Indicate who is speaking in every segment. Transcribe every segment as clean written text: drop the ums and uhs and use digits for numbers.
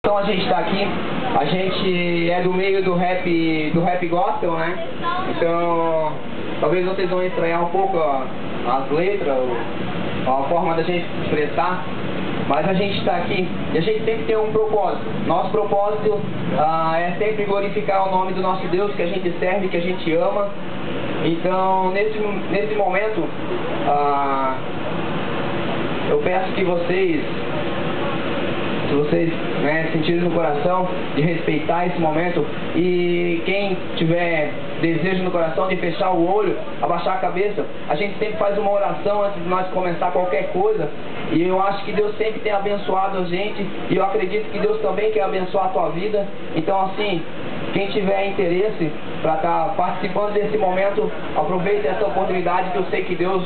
Speaker 1: Então a gente está aqui, a gente é do meio do rap gospel, né? Então talvez vocês vão estranhar um pouco as letras, a forma da gente se expressar, mas a gente está aqui e a gente tem que ter um propósito. Nosso propósito é sempre glorificar o nome do nosso Deus, que a gente serve, que a gente ama. Então nesse momento eu peço que vocês, se vocês sentirem no coração de respeitar esse momento, e quem tiver desejo no coração de fechar o olho, abaixar a cabeça, a gente sempre faz uma oração antes de nós começar qualquer coisa, e eu acho que Deus sempre tem abençoado a gente, e eu acredito que Deus também quer abençoar a tua vida. Então assim, quem tiver interesse para estar participando desse momento, aproveite essa oportunidade, que eu sei que Deus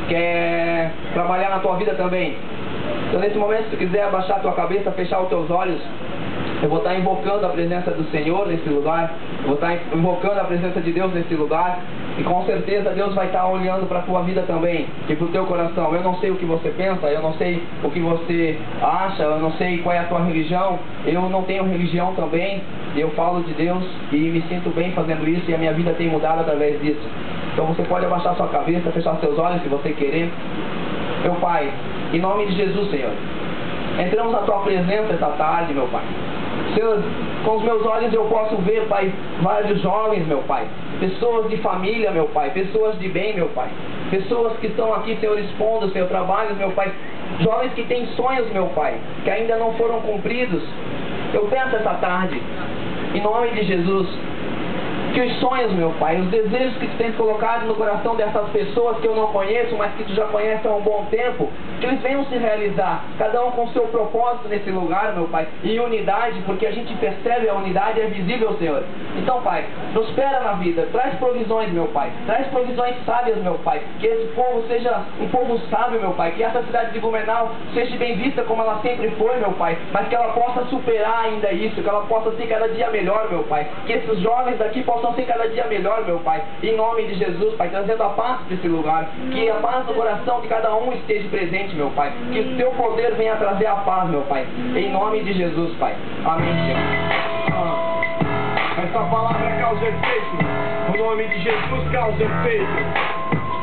Speaker 1: quer trabalhar na tua vida também. Então nesse momento, se tu quiser abaixar a tua cabeça, fechar os teus olhos, eu vou estar invocando a presença do Senhor nesse lugar, eu vou estar invocando a presença de Deus nesse lugar, e com certeza Deus vai estar olhando para a tua vida também, e para o teu coração. Eu não sei o que você pensa, eu não sei o que você acha, eu não sei qual é a tua religião, eu não tenho religião também, eu falo de Deus e me sinto bem fazendo isso, e a minha vida tem mudado através disso. Então você pode abaixar sua cabeça, fechar seus olhos se você querer. Meu Pai, em nome de Jesus, Senhor, entramos na tua presença esta tarde, meu Pai. Senhor, com os meus olhos eu posso ver, Pai, vários jovens, meu Pai, pessoas de família, meu Pai, pessoas de bem, meu Pai, pessoas que estão aqui, Senhor, expondo os seus trabalhos, meu Pai, jovens que têm sonhos, meu Pai, que ainda não foram cumpridos. Eu peço essa tarde, em nome de Jesus, que os sonhos, meu Pai, os desejos que tu tens colocado no coração dessas pessoas que eu não conheço, mas que tu já conhece há um bom tempo, que eles venham se realizar, cada um com o seu propósito nesse lugar, meu Pai, em unidade, porque a gente percebe a unidade, é visível, Senhor. Então, Pai, prospera na vida, traz provisões, meu Pai, traz provisões sábias, meu Pai, que esse povo seja um povo sábio, meu Pai, que essa cidade de Blumenau seja bem vista como ela sempre foi, meu Pai, mas que ela possa superar ainda isso, que ela possa ser cada dia melhor, meu Pai, que esses jovens daqui possam ser cada dia melhor, meu Pai, em nome de Jesus, Pai, trazendo a paz para esse lugar, que a paz do coração de cada um esteja presente, meu Pai, que o teu poder venha trazer a paz, meu Pai, em nome de Jesus, Pai. Amém, Senhor.
Speaker 2: Essa palavra causa efeito, o nome de Jesus causa efeito.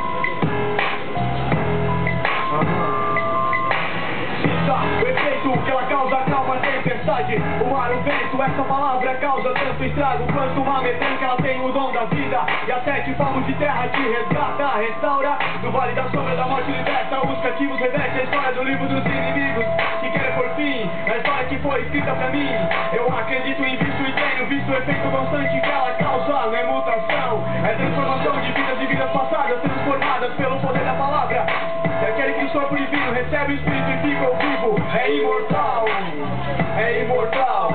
Speaker 2: O efeito que ela causa calma a tempestade, o mar, o vento, essa palavra causa tanto estrago quanto uma mecânica, ela tem o dom da vida, e até que palmos de terra te resgata, restaura, no vale da sombra da morte liberta, os cativos reverte a história do livro dos inimigos, que quer por fim, a história que foi escrita pra mim, eu acredito em visto e tenho visto o efeito constante que ela causa, não é mutação, é transformação de vidas passadas, transformadas pelo poder da palavra. E aquele que o sopro divino recebe o Espírito e fica ao vivo, é imortal, é imortal.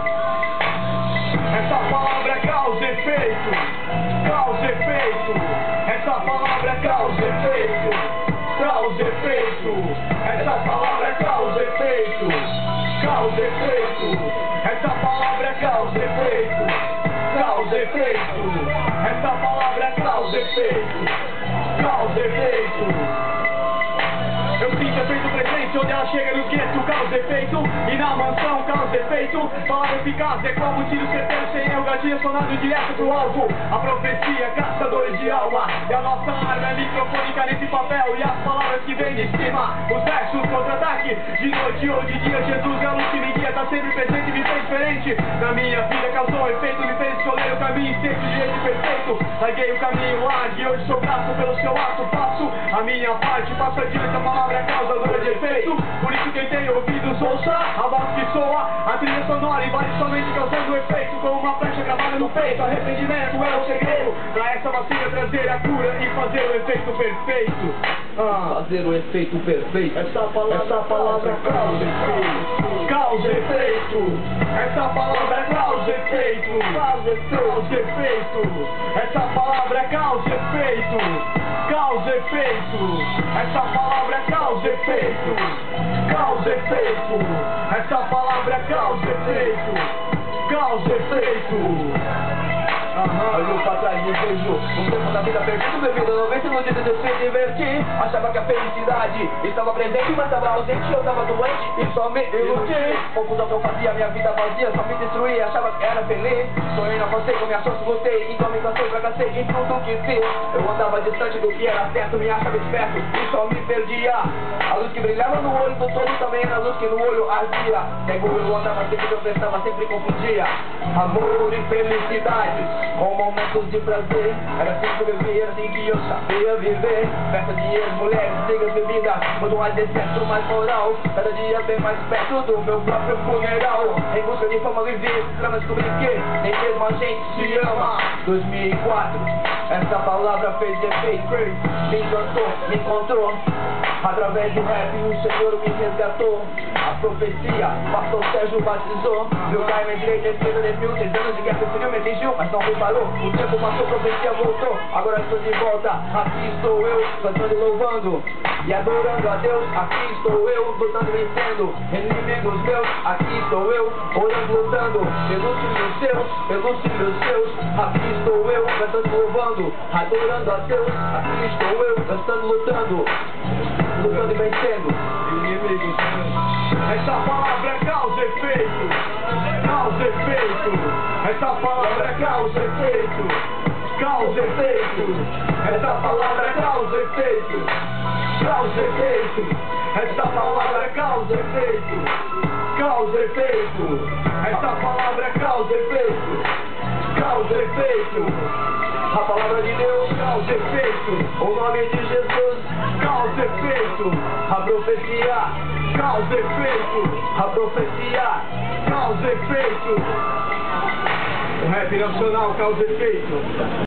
Speaker 2: Essa palavra causa efeito, causa efeito. Essa palavra causa efeito, causa efeito. Essa palavra causa efeito, causa efeito. Essa palavra causa efeito, causa efeito. Essa palavra causa efeito, causa efeito. Eu sinto efeito presente, onde ela chega no gueto, causa efeito, e na mansão causa efeito. Palavra eficaz é como um tiro certeiro, sem erro, gatilho sonado direto pro alvo. A profecia, caçadores de alma, e a nossa arma é microfônica nesse papel, e as palavras que vêm de cima, os versos contra-ataque, de noite ou de dia, Jesus é a luz que me guia, tá sempre presente e me fez diferente. Na minha vida causou efeito, me fez escolher o caminho, sempre de jeito perfeito. Larguei o caminho largo, e hoje sou grato pelo seu ato, faço a minha parte, passo adiante a palavra causadora de efeito, por isso quem tem ouvidos ouça a voz que soa, a trilha sonora e vale somente causando efeito, como uma flecha gravada no peito. Arrependimento é o segredo, pra essa vacina trazer a cura e fazer o efeito perfeito.
Speaker 1: Fazer o efeito perfeito.
Speaker 2: Essa palavra causa efeito, causa efeito. Essa palavra causa efeito, causa efeito. Essa palavra causa efeito, causa efeito. Essa palavra causa efeito, causa efeito. Essa palavra causa efeito, causa efeito.
Speaker 1: Olhou pra trás, desejo. Um tempo da vida perdido, bebido, 90 iludido de se divertir. Achava que a felicidade estava presente, mas estava ausente. Eu estava doente e só me iludi. Confusão que eu fazia, minha vida vazia, só me destruía. Achava que era feliz. Sonhei, não avancei, com minha chance lutei. Então me cansei, fracassei em tudo que fiz. Eu andava distante do que era certo, me achava esperto e só me perdia. A luz que brilhava no olho do todo também era a luz que no olho ardia. Cego eu andava sempre, eu pensava, sempre confundia amor e felicidade com momentos de prazer. Era assim que eu vivia, era assim que eu sabia viver. Festa, dinheiro, mulheres, brigas, bebidas, muito mais excesso, mais moral. Cada dia bem mais perto do meu próprio funeral. Em busca de fama viver, pra descobrir que nem mesmo a gente se ama. 2004, essa palavra fez efeito. Me encantou, me encontrou. Através do rap o Senhor me resgatou. A profecia, pastor Sérgio batizou. Meu pai, minha direita, esquerda, desviou. 6 anos de guerra, o Senhor me atingiu, mas não reparou. O tempo passou, a profecia voltou. Agora estou de volta, aqui estou eu, cantando e louvando e adorando a Deus. Aqui estou eu, lutando e vencendo inimigos meus. Aqui estou eu, orando, lutando pelos filhos seus, pelos filhos seus. Aqui estou eu, cantando e louvando, adorando a Deus. Aqui estou eu, cantando, lutando e vencendo inimigos meus.
Speaker 2: Essa palavra é causa e efeito. Causa e efeito. Essa palavra é causa e efeito. Causa e efeito. Essa palavra é causa e efeito. Causa e efeito. Essa palavra é causa e efeito. Causa e efeito. Essa palavra é causa e efeito. Causa e efeito. A palavra de Deus, causa e efeito. O nome de Jesus, causa e efeito. A profecia, causa e efeito. A profecia, causa e efeito. O rap nacional, causa e efeito.